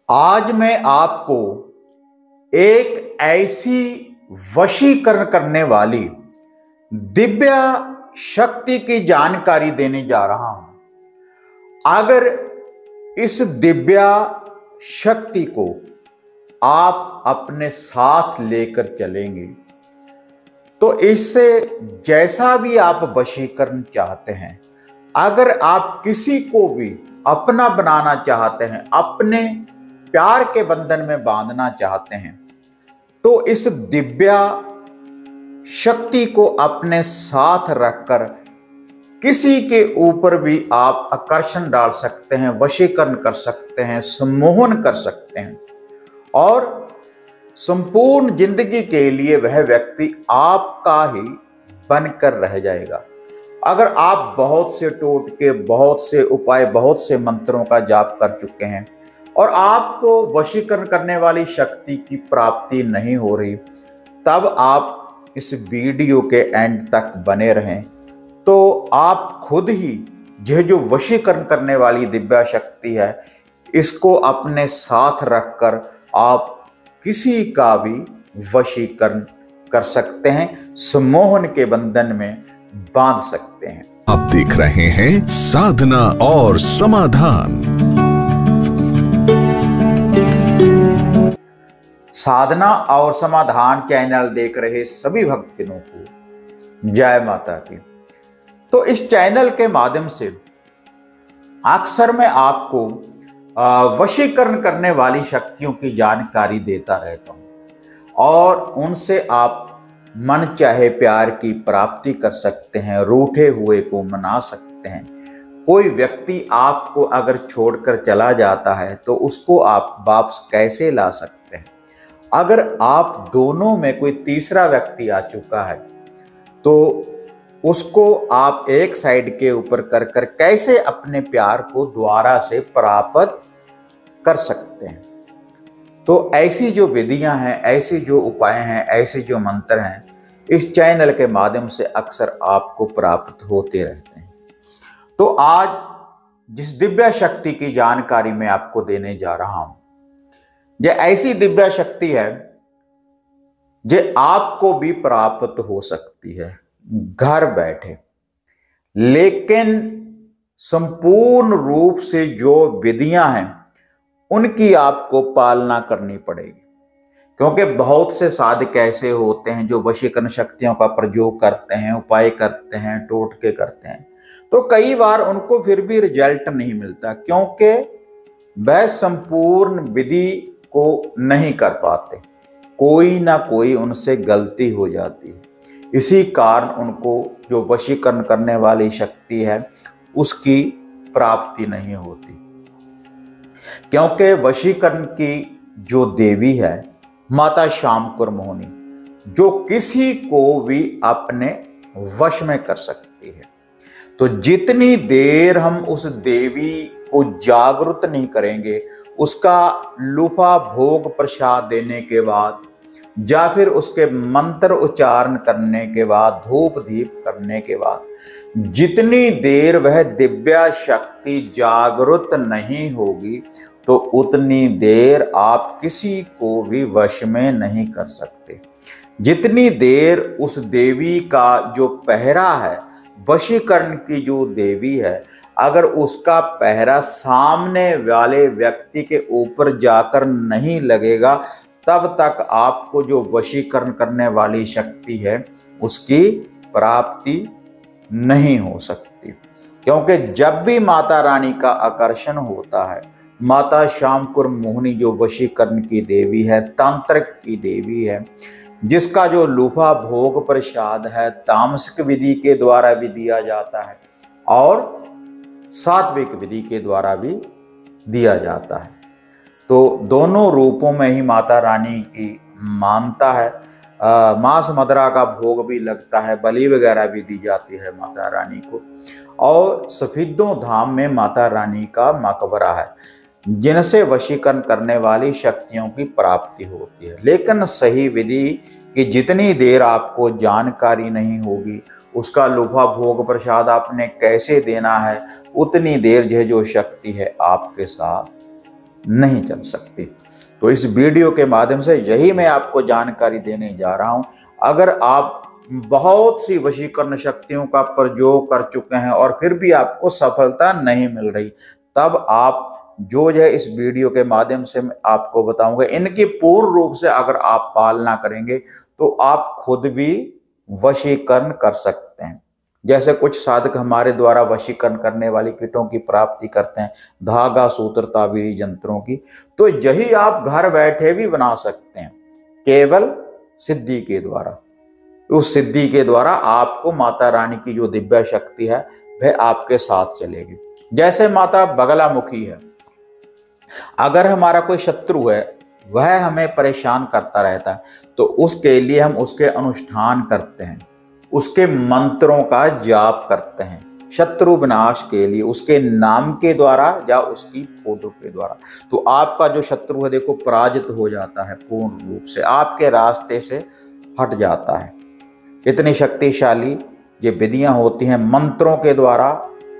आज मैं आपको एक ऐसी वशीकरण करने वाली दिव्य शक्ति की जानकारी देने जा रहा हूं। अगर इस दिव्य शक्ति को आप अपने साथ लेकर चलेंगे तो इससे जैसा भी आप वशीकरण चाहते हैं, अगर आप किसी को भी अपना बनाना चाहते हैं, अपने प्यार के बंधन में बांधना चाहते हैं, तो इस दिव्य शक्ति को अपने साथ रखकर किसी के ऊपर भी आप आकर्षण डाल सकते हैं, वशीकरण कर सकते हैं, सम्मोहन कर सकते हैं और संपूर्ण जिंदगी के लिए वह व्यक्ति आपका ही बनकर रह जाएगा। अगर आप बहुत से टोटके, बहुत से उपाय, बहुत से मंत्रों का जाप कर चुके हैं और आपको वशीकरण करने वाली शक्ति की प्राप्ति नहीं हो रही, तब आप इस वीडियो के एंड तक बने रहें तो आप खुद ही यह जो वशीकरण करने वाली दिव्य शक्ति है, इसको अपने साथ रखकर आप किसी का भी वशीकरण कर सकते हैं, सम्मोहन के बंधन में बांध सकते हैं। आप देख रहे हैं साधना और समाधान। साधना और समाधान चैनल देख रहे सभी भक्तजनों को जय माता की। तो इस चैनल के माध्यम से अक्सर मैं आपको वशीकरण करने वाली शक्तियों की जानकारी देता रहता हूं और उनसे आप मन चाहे प्यार की प्राप्ति कर सकते हैं, रूठे हुए को मना सकते हैं। कोई व्यक्ति आपको अगर छोड़कर चला जाता है तो उसको आप वापस कैसे ला सकते हैं। अगर आप दोनों में कोई तीसरा व्यक्ति आ चुका है तो उसको आप एक साइड के ऊपर कर कर कैसे अपने प्यार को दोबारा से प्राप्त कर सकते हैं। तो ऐसी जो विधियां हैं, ऐसी जो उपाय हैं, ऐसे जो मंत्र हैं, इस चैनल के माध्यम से अक्सर आपको प्राप्त होते रहते हैं। तो आज जिस दिव्य शक्ति की जानकारी मैं आपको देने जा रहा हूं, यह ऐसी दिव्य शक्ति है जो आपको भी प्राप्त हो सकती है घर बैठे, लेकिन संपूर्ण रूप से जो विधियां हैं उनकी आपको पालना करनी पड़ेगी। क्योंकि बहुत से साधक ऐसे होते हैं जो वशीकरण शक्तियों का प्रयोग करते हैं, उपाय करते हैं, टोटके करते हैं, तो कई बार उनको फिर भी रिजल्ट नहीं मिलता क्योंकि वह संपूर्ण विधि को नहीं कर पाते। कोई ना कोई उनसे गलती हो जाती है, इसी कारण उनको जो वशीकरण करने वाली शक्ति है उसकी प्राप्ति नहीं होती। क्योंकि वशीकरण की जो देवी है माता श्यामकुर मोहिनी, जो किसी को भी अपने वश में कर सकती है। तो जितनी देर हम उस देवी को जागृत नहीं करेंगे, उसका लुफा भोग प्रसाद देने के बाद या फिर उसके मंत्र उच्चारण करने के बाद, धूप दीप करने के बाद, जितनी देर वह दिव्य शक्ति जागृत नहीं होगी तो उतनी देर आप किसी को भी वश में नहीं कर सकते। जितनी देर उस देवी का जो पहरा है, वशीकरण की जो देवी है, अगर उसका पहरा सामने वाले व्यक्ति के ऊपर जाकर नहीं लगेगा, तब तक आपको जो वशीकरण करने वाली शक्ति है उसकी प्राप्ति नहीं हो सकती। क्योंकि जब भी माता रानी का आकर्षण होता है, माता श्यामकुर मोहिनी जो वशीकरण की देवी है, तांत्रिक की देवी है, जिसका जो लुफा भोग प्रसाद है तामसिक विधि के द्वारा भी दिया जाता है और सात्विक विधि के द्वारा भी दिया जाता है। तो दोनों रूपों में ही माता रानी की मानता है। मांस मदरा का भोग भी लगता है, बलि वगैरह भी दी जाती है माता रानी को। और सफीदों धाम में माता रानी का मकबरा है जिनसे वशीकरण करने वाली शक्तियों की प्राप्ति होती है। लेकिन सही विधि की जितनी देर आपको जानकारी नहीं होगी, उसका लुफा भोग प्रसाद आपने कैसे देना है, उतनी देर यह जो शक्ति है आपके साथ नहीं चल सकती। तो इस वीडियो के माध्यम से यही मैं आपको जानकारी देने जा रहा हूं। अगर आप बहुत सी वशीकरण शक्तियों का प्रयोग कर चुके हैं और फिर भी आपको सफलता नहीं मिल रही, तब आप जो है इस वीडियो के माध्यम से मैं आपको बताऊंगा, इनकी पूर्ण रूप से अगर आप पालना करेंगे तो आप खुद भी वशीकरण कर सकते हैं। जैसे कुछ साधक हमारे द्वारा वशीकरण करने वाली किटों की प्राप्ति करते हैं, धागा, सूत्र, ताबीज, यंत्रों की, तो यही आप घर बैठे भी बना सकते हैं केवल सिद्धि के द्वारा। उस सिद्धि के द्वारा आपको माता रानी की जो दिव्य शक्ति है वह आपके साथ चलेगी। जैसे माता बगलामुखी है, अगर हमारा कोई शत्रु है, वह हमें परेशान करता रहता है, तो उसके लिए हम उसके अनुष्ठान करते हैं, उसके मंत्रों का जाप करते हैं शत्रु विनाश के लिए, उसके नाम के द्वारा या उसकी फोटो के द्वारा। तो आपका जो शत्रु है देखो पराजित हो जाता है, पूर्ण रूप से आपके रास्ते से हट जाता है। इतनी शक्तिशाली ये विधियां होती हैं मंत्रों के द्वारा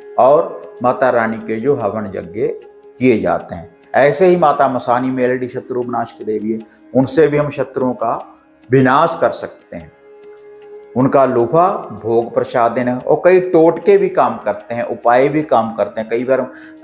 और माता रानी के जो हवन यज्ञ किए जाते हैं। ऐसे ही माता मसानी मेलडी शत्रु विनाश की देवी है, उनसे भी हम शत्रुओं का विनाश कर सकते हैं। उनका लोभा भोग प्रसाद देना, और कई टोटके भी काम करते हैं, उपाय भी काम करते हैं। कई बार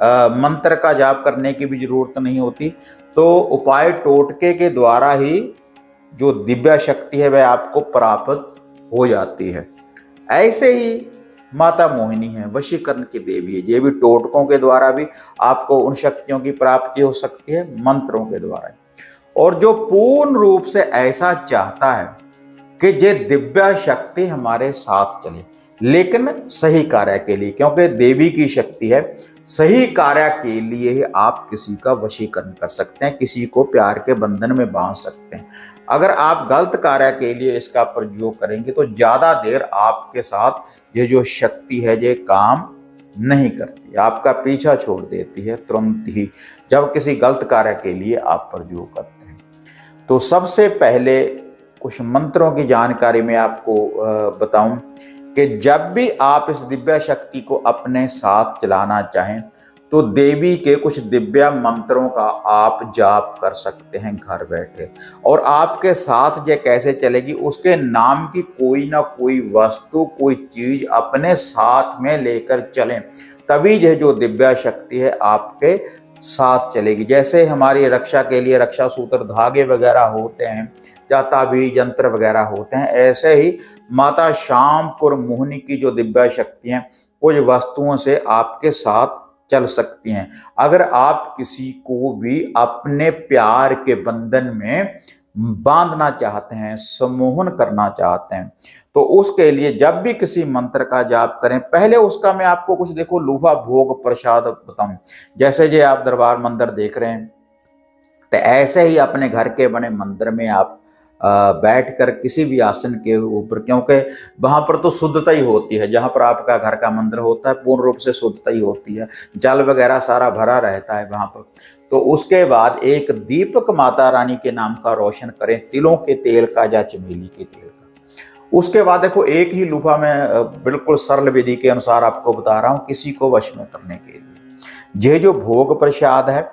मंत्र का जाप करने की भी जरूरत नहीं होती, तो उपाय टोटके के द्वारा ही जो दिव्य शक्ति है वह आपको प्राप्त हो जाती है। ऐसे ही माता मोहिनी है, वशीकरण की देवी है, ये भी टोटकों के द्वारा भी आपको उन शक्तियों की प्राप्ति हो सकती है, मंत्रों के द्वारा। और जो पूर्ण रूप से ऐसा चाहता है कि ये दिव्य शक्ति हमारे साथ चले, लेकिन सही कार्य के लिए, क्योंकि देवी की शक्ति है, सही कार्य के लिए ही आप किसी का वशीकरण कर सकते हैं, किसी को प्यार के बंधन में बांध सकते हैं। अगर आप गलत कार्य के लिए इसका प्रयोग करेंगे तो ज्यादा देर आपके साथ ये जो शक्ति है ये काम नहीं करती, आपका पीछा छोड़ देती है तुरंत ही, जब किसी गलत कार्य के लिए आप प्रयोग करते हैं। तो सबसे पहले कुछ मंत्रों की जानकारी मैं आपको बताऊं कि जब भी आप इस दिव्य शक्ति को अपने साथ चलाना चाहें तो देवी के कुछ दिव्य मंत्रों का आप जाप कर सकते हैं घर बैठे। और आपके साथ ये कैसे चलेगी, उसके नाम की कोई ना कोई वस्तु, कोई चीज अपने साथ में लेकर चलें, तभी यह जो दिव्य शक्ति है आपके साथ चलेगी। जैसे हमारी रक्षा के लिए रक्षा सूत्र, धागे वगैरह होते हैं, या ताबीज यंत्र वगैरह होते हैं, ऐसे ही माता शामपुर मोहिनी की जो दिव्य शक्ति हैं कुछ वस्तुओं से आपके साथ चल सकती हैं। अगर आप किसी को भी अपने प्यार के बंधन में बांधना चाहते हैं, सम्मोहन करना चाहते हैं, तो उसके लिए जब भी किसी मंत्र का जाप करें, पहले उसका मैं आपको कुछ देखो लोभा भोग प्रसाद बताऊं। जैसे जो आप दरबार मंदिर देख रहे हैं, तो ऐसे ही अपने घर के बने मंदिर में आप बैठकर किसी भी आसन के ऊपर, क्योंकि वहां पर तो शुद्धता ही होती है, जहां पर आपका घर का मंदिर होता है पूर्ण रूप से शुद्धता ही होती है, जल वगैरह सारा भरा रहता है वहां पर। तो उसके बाद एक दीपक माता रानी के नाम का रोशन करें, तिलों के तेल का या चमेली के तेल का। उसके बाद देखो एक ही लूफा में बिल्कुल सरल विधि के अनुसार आपको बता रहा हूं किसी को वश में करने के लिए। ये जो भोग प्रसाद है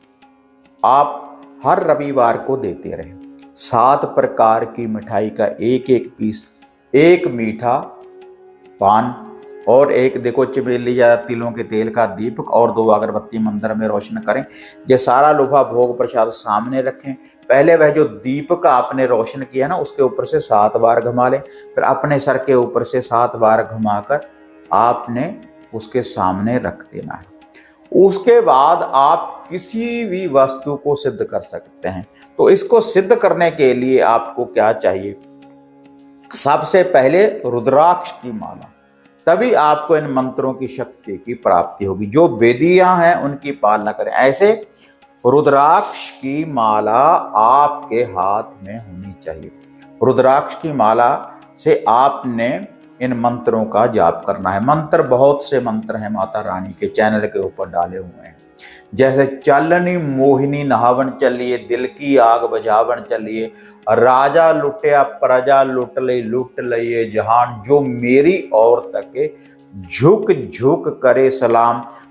आप हर रविवार को देते रहे। 7 प्रकार की मिठाई का एक एक पीस, एक मीठा पान और एक देखो चमेली या तिलों के तेल का दीपक और 2 अगरबत्ती मंदिर में रोशन करें। ये सारा लोभा भोग प्रसाद सामने रखें। पहले वह जो दीपक आपने रोशन किया ना उसके ऊपर से 7 बार घुमा लें, फिर अपने सर के ऊपर से 7 बार घुमाकर आपने उसके सामने रख देना है। उसके बाद आप किसी भी वस्तु को सिद्ध कर सकते हैं। तो इसको सिद्ध करने के लिए आपको क्या चाहिए, सबसे पहले रुद्राक्ष की माला, तभी आपको इन मंत्रों की शक्ति की प्राप्ति होगी। जो विधियां हैं उनकी पालना करें। ऐसे रुद्राक्ष की माला आपके हाथ में होनी चाहिए। रुद्राक्ष की माला से आपने इन मंत्रों का जाप करना है। मंत्र बहुत से मंत्र हैं माता रानी के चैनल के ऊपर डाले हुए हैं, जैसे चलनी मोहिनी नहावन चलिए, दिल की आग बजावन चलिए, राजा लुटिया प्रजा लुट लइए जहान, जो मेरी ओर तके झुक झुक करे सलाम,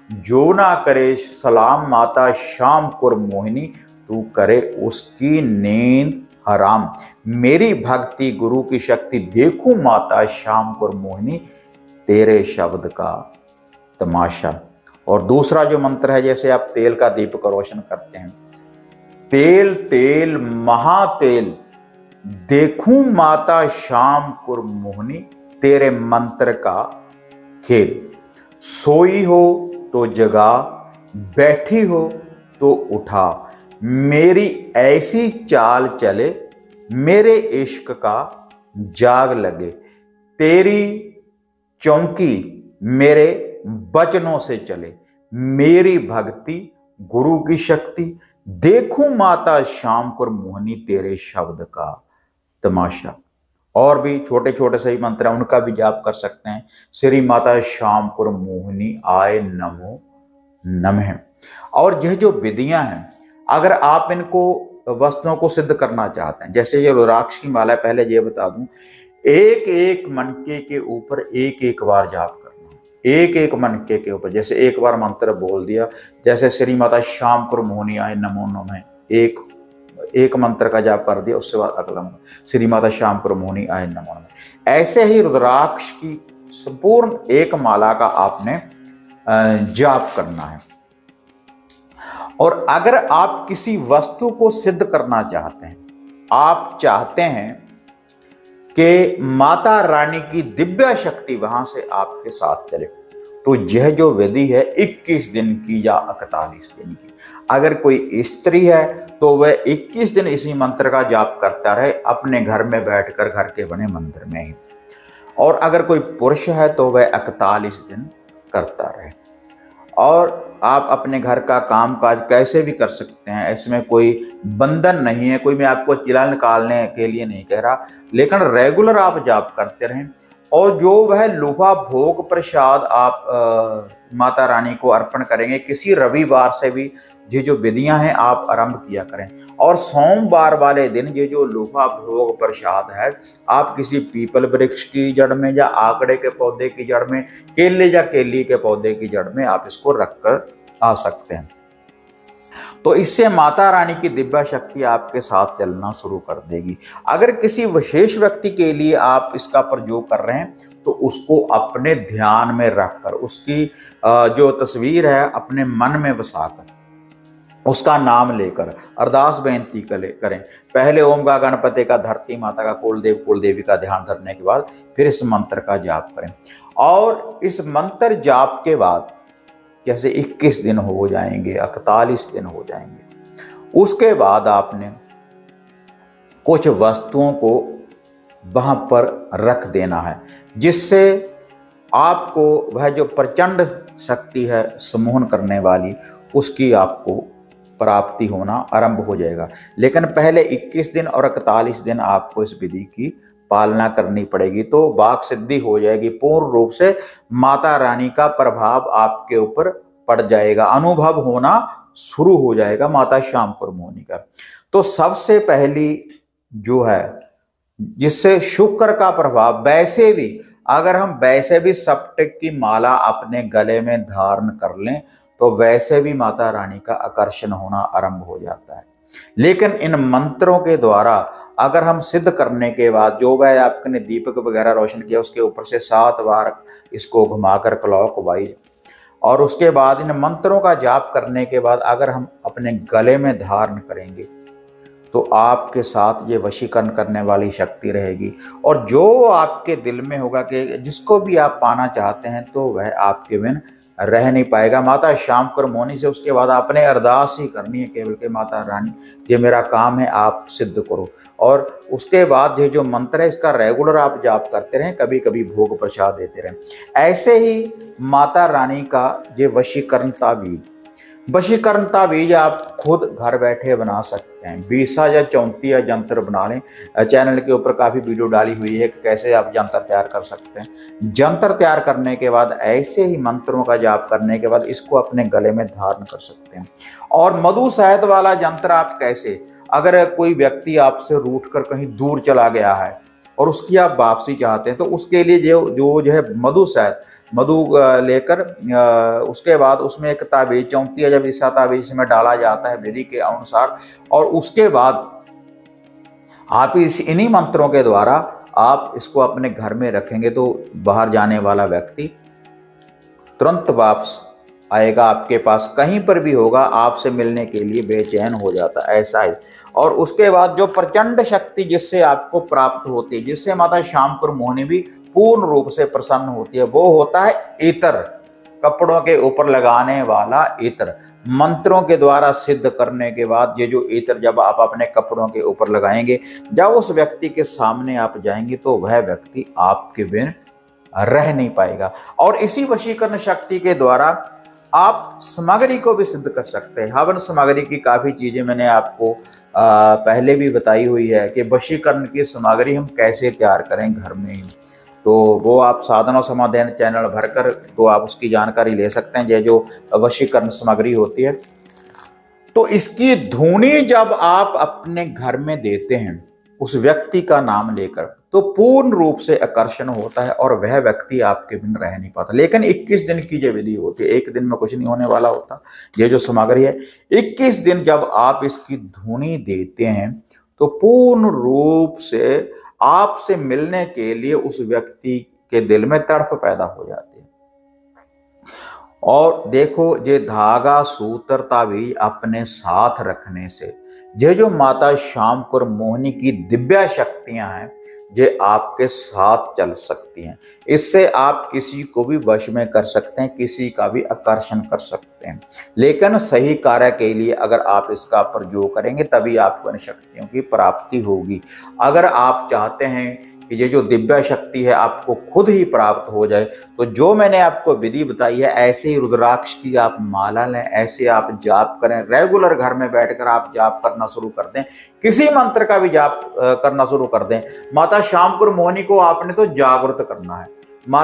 जो ना करे सलाम माता शाम कुर मोहिनी, तू करे उसकी नींद हराम। मेरी भक्ति गुरु की शक्ति देखूं माता शाम कुर मोहिनी, तेरे शब्द का तमाशा। और दूसरा जो मंत्र है, जैसे आप तेल का दीपक रोशन करते हैं, तेल तेल महातेल देखूं माता शाम कुर मोहिनी, तेरे मंत्र का खेल। सोई हो तो जगा, बैठी हो तो उठा, मेरी ऐसी चाल चले, मेरे इश्क का जाग लगे। तेरी चौकी मेरे वचनों से चले, मेरी भक्ति गुरु की शक्ति देखूं माता शाम कुर मोहिनी, तेरे शब्द का तमाशा। और भी छोटे छोटे सही मंत्र हैं, उनका भी जाप कर सकते हैं। श्री माता शाम कुर मोहिनी आय नमो नमः। और यह जो विधियां हैं, अगर आप इनको वस्तुओं को सिद्ध करना चाहते हैं, जैसे ये रुद्राक्ष की माला, पहले ये बता दूं, एक एक मनके के ऊपर एक एक बार जाप करना, एक एक मनके के ऊपर। जैसे एक बार मंत्र बोल दिया, जैसे श्री माता शाम कुर मोहिनी आय नमो नमः, एक मंत्र का जाप कर दिया, उसके बाद अगला श्री माता शाम कुर मोहिनी आय नमो नमः। ऐसे ही रुद्राक्ष की संपूर्ण एक माला का आपने जाप करना है। और अगर आप किसी वस्तु को सिद्ध करना चाहते हैं, आप चाहते हैं कि माता रानी की दिव्य शक्ति वहां से आपके साथ चले, तो यह जो विधि है 21 दिन की या 41 दिन की। अगर कोई स्त्री है तो वह 21 दिन इसी मंत्र का जाप करता रहे, अपने घर में बैठकर, घर के बने मंदिर में ही। और अगर कोई पुरुष है तो वह 41 दिन करता रहे। और आप अपने घर का काम काज कैसे भी कर सकते हैं, इसमें कोई बंधन नहीं है, कोई मैं आपको चिला निकालने के लिए नहीं कह रहा, लेकिन रेगुलर आप जाप करते रहें। और जो वह लुभा भोग प्रसाद आप माता रानी को अर्पण करेंगे, किसी रविवार से भी ये जो विधियां हैं आप आरंभ किया करें। और सोमवार वाले दिन ये जो लुभा भोग प्रसाद है, आप किसी पीपल वृक्ष की जड़ में या आकड़े के पौधे की जड़ में, केले या केली के पौधे की जड़ में आप इसको रखकर आ सकते हैं। तो इससे माता रानी की दिव्य शक्ति आपके साथ चलना शुरू कर देगी। अगर किसी विशेष व्यक्ति के लिए आप इसका प्रयोग कर रहे हैं, तो उसको अपने ध्यान में रखकर, उसकी जो तस्वीर है अपने मन में बसाकर, उसका नाम लेकर अरदास बेनती करें। पहले ओम का, गणपति का, धरती माता का, कुलदेव कुलदेवी का ध्यान धरने के बाद फिर इस मंत्र का जाप करें। और इस मंत्र जाप के बाद जैसे 21 दिन हो जाएंगे, 41 दिन हो जाएंगे, उसके बाद आपने कुछ वस्तुओं को वहां पर रख देना है, जिससे आपको वह जो प्रचंड शक्ति है सम्मोहन करने वाली, उसकी आपको प्राप्ति होना आरंभ हो जाएगा। लेकिन पहले 21 दिन और 41 दिन आपको इस विधि की पालना करनी पड़ेगी, तो वाक सिद्धि हो जाएगी। पूर्ण रूप से माता रानी का प्रभाव आपके ऊपर पड़ जाएगा, अनुभव होना शुरू हो जाएगा माता शाम कुर मोहिनी का। तो सबसे पहली जो है, जिससे शुक्र का प्रभाव, वैसे भी अगर हम वैसे भी सप्तक की माला अपने गले में धारण कर लें, तो वैसे भी माता रानी का आकर्षण होना आरंभ हो जाता है। लेकिन इन मंत्रों के द्वारा अगर हम सिद्ध करने के बाद, जो वह आपने दीपक वगैरह रोशन किया, उसके ऊपर से 7 बार इसको घुमाकर क्लॉकवाइज, और उसके बाद इन मंत्रों का जाप करने के बाद अगर हम अपने गले में धारण करेंगे, तो आपके साथ ये वशीकरण करने वाली शक्ति रहेगी। और जो आपके दिल में होगा कि जिसको भी आप पाना चाहते हैं, तो वह आपके बिन रह नहीं पाएगा। माता शाम कुर मोहिनी से उसके बाद आपने अरदास ही करनी है केवल के माता रानी, ये मेरा काम है, आप सिद्ध करो। और उसके बाद ये जो मंत्र है, इसका रेगुलर आप जाप करते रहें, कभी कभी भोग प्रसाद देते रहें। ऐसे ही माता रानी का ये वशीकरण तावीज आप खुद घर बैठे बना सकते हैं। 20 या 34 यंत्र बना लें। चैनल के ऊपर काफ़ी वीडियो डाली हुई है कि कैसे आप यंत्र तैयार कर सकते हैं। यंत्र तैयार करने के बाद, ऐसे ही मंत्रों का जाप करने के बाद, इसको अपने गले में धारण कर सकते हैं। और मधु शहद वाला यंत्र आप कैसे, अगर कोई व्यक्ति आपसे रूठ कर कहीं दूर चला गया है और उसकी आप वापसी चाहते हैं, तो उसके लिए जो है मधु शहद, मधु लेकर उसके बाद उसमें एक ताबीज चौंकती है, जब इस ताबीज में डाला जाता है विधि के अनुसार, और उसके बाद आप इन्हीं मंत्रों के द्वारा आप इसको अपने घर में रखेंगे तो बाहर जाने वाला व्यक्ति तुरंत वापस आएगा आपके पास, कहीं पर भी होगा आपसे मिलने के लिए बेचैन हो जाता है, ऐसा ही। और उसके बाद जो प्रचंड शक्ति जिससे आपको प्राप्त होती है, जिससे माता श्यामपुर मोहिनी भी पूर्ण रूप से प्रसन्न होती है, वो होता है इत्र, कपड़ों के ऊपर लगाने वाला इत्र। मंत्रों के द्वारा सिद्ध करने के बाद ये जो इत्र जब आप अपने कपड़ों के ऊपर लगाएंगे, जब उस व्यक्ति के सामने आप जाएंगे तो वह व्यक्ति आपके बिन रह नहीं पाएगा। और इसी वशीकरण शक्ति के द्वारा आप सामग्री को भी सिद्ध कर सकते हैं। हवन सामग्री की काफ़ी चीज़ें मैंने आपको पहले भी बताई हुई है कि वशीकरण की सामग्री हम कैसे तैयार करें घर में ही, तो वो आप साधना और समाधान चैनल भरकर तो आप उसकी जानकारी ले सकते हैं। ये जो वशीकरण सामग्री होती है, तो इसकी धुनी जब आप अपने घर में देते हैं उस व्यक्ति का नाम लेकर, तो पूर्ण रूप से आकर्षण होता है और वह व्यक्ति आपके बिन रह नहीं पाता। लेकिन 21 दिन की जो विधि होती है, एक दिन में कुछ नहीं होने वाला होता। ये जो सामग्री है 21 दिन जब आप इसकी धुनी देते हैं तो पूर्ण रूप से आपसे मिलने के लिए उस व्यक्ति के दिल में तड़प पैदा हो जाती है। और देखो, ये धागा सूत्र ताबीज अपने साथ रखने से ये जो माता श्यामपुर मोहिनी की दिव्य शक्तियां हैं, ये आपके साथ चल सकती हैं। इससे आप किसी को भी वश में कर सकते हैं, किसी का भी आकर्षण कर सकते हैं। लेकिन सही कार्य के लिए अगर आप इसका प्रयोग करेंगे तभी आपको इन शक्तियों की प्राप्ति होगी। अगर आप चाहते हैं कि ये जो दिव्य शक्ति है आपको खुद ही प्राप्त हो जाए, तो जो मैंने आपको विधि बताई है, ऐसे ही रुद्राक्ष की आप माला लें, ऐसे आप जाप करें, रेगुलर घर में बैठकर आप जाप करना शुरू कर दें, किसी मंत्र का भी जाप करना शुरू कर दें। माता श्यामपुर मोहिनी को आपने तो जागृत करना है,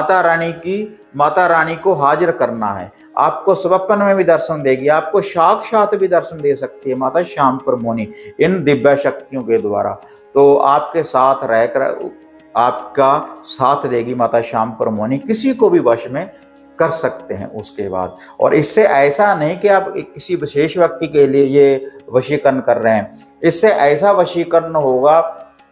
माता रानी को हाजिर करना है। आपको स्वप्न में भी दर्शन देगी, आपको साक्षात भी दर्शन दे सकती है माता श्यामपुर मोहिनी इन दिव्य शक्तियों के द्वारा। तो आपके साथ रहकर आपका साथ देगी माता श्यामपुर मोहिनी, किसी को भी वश में कर सकते हैं उसके बाद। और इससे ऐसा नहीं कि आप किसी विशेष व्यक्ति के लिए ये वशीकरण कर रहे हैं, इससे ऐसा वशीकरण होगा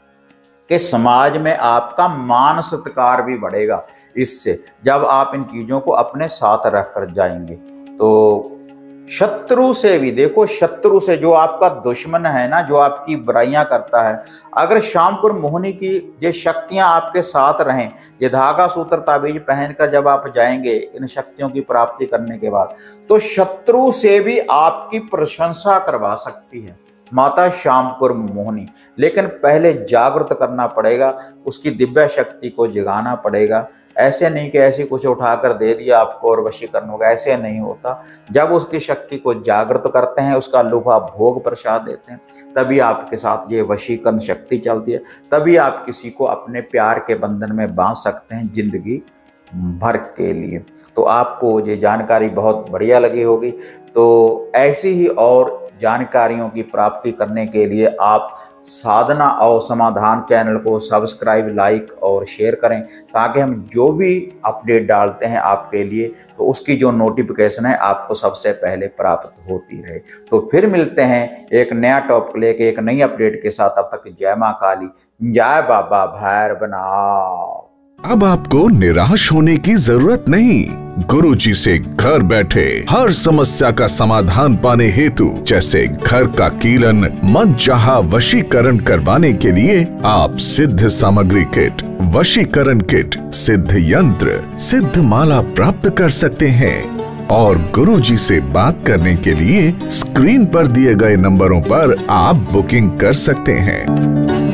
कि समाज में आपका मान सत्कार भी बढ़ेगा। इससे जब आप इन चीज़ों को अपने साथ रख कर जाएंगे तो शत्रु से भी, देखो शत्रु से, जो आपका दुश्मन है ना, जो आपकी बुराइयां करता है, अगर श्यामपुर मोहिनी की ये शक्तियां आपके साथ रहें, ये धागा सूत्र ताबीज पहनकर जब आप जाएंगे इन शक्तियों की प्राप्ति करने के बाद, तो शत्रु से भी आपकी प्रशंसा करवा सकती है माता श्यामपुर मोहिनी। लेकिन पहले जागृत करना पड़ेगा, उसकी दिव्य शक्ति को जगाना पड़ेगा। ऐसे नहीं कि ऐसे कुछ उठाकर दे दिया आपको और वशीकरण होगा, ऐसे नहीं होता। जब उसकी शक्ति को जागृत करते हैं, उसका लुभा भोग प्रसाद देते हैं, तभी आपके साथ ये वशीकरण शक्ति चलती है, तभी आप किसी को अपने प्यार के बंधन में बांध सकते हैं जिंदगी भर के लिए। तो आपको ये जानकारी बहुत बढ़िया लगी होगी। तो ऐसी ही और जानकारियों की प्राप्ति करने के लिए आप साधना और समाधान चैनल को सब्सक्राइब, लाइक और शेयर करें, ताकि हम जो भी अपडेट डालते हैं आपके लिए, तो उसकी जो नोटिफिकेशन है आपको सबसे पहले प्राप्त होती रहे। तो फिर मिलते हैं एक नया टॉपिक लेके, एक नई अपडेट के साथ। तब तक जय माँ काली, जय बाबा भैरवनाथ। अब आपको निराश होने की जरूरत नहीं। गुरुजी से घर बैठे हर समस्या का समाधान पाने हेतु, जैसे घर का कीलन, मनचाहा वशीकरण करवाने के लिए आप सिद्ध सामग्री किट, वशीकरण किट, सिद्ध यंत्र, सिद्ध माला प्राप्त कर सकते हैं। और गुरुजी से बात करने के लिए स्क्रीन पर दिए गए नंबरों पर आप बुकिंग कर सकते हैं।